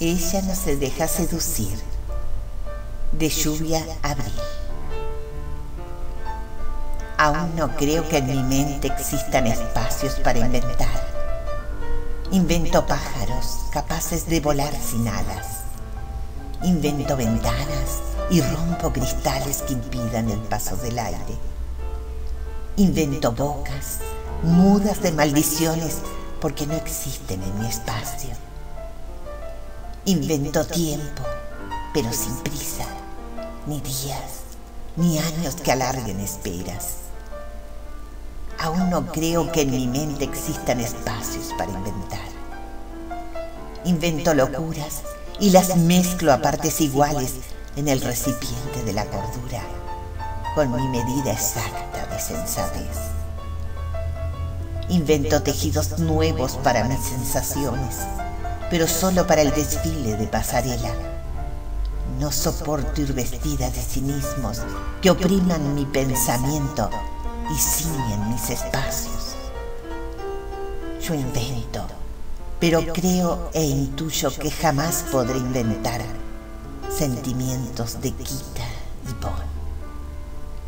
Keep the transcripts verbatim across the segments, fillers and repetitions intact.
Ella no se deja seducir. De Lluvia Abril. Aún no creo que en mi mente existan espacios para inventar. Invento pájaros capaces de volar sin alas. Invento ventanas y rompo cristales que impidan el paso del aire. Invento bocas mudas de maldiciones porque no existen en mi espacio. Invento tiempo, pero sin prisa, ni días, ni años que alarguen esperas. Aún no creo que en mi mente existan espacios para inventar. Invento locuras y las mezclo a partes iguales en el recipiente de la cordura, con mi medida exacta de sensatez. Invento tejidos nuevos para mis sensaciones, pero solo para el desfile de pasarela. No soporto ir vestida de cinismos que opriman mi pensamiento y ciñen mis espacios. Yo invento, pero creo e intuyo que jamás podré inventar sentimientos de quita y pon.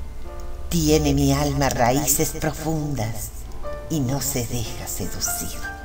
Tiene mi alma raíces profundas y no se deja seducir.